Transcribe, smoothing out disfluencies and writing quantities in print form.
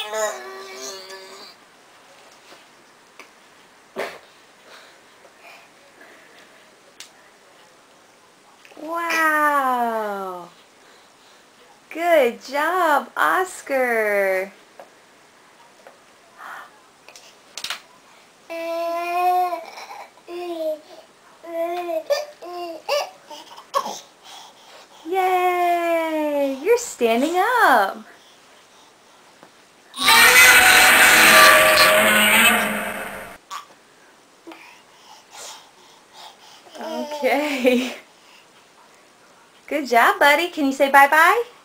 Wow. Good job, Oscar. Yay! You're standing up. Okay. Good job, buddy. Can you say bye-bye?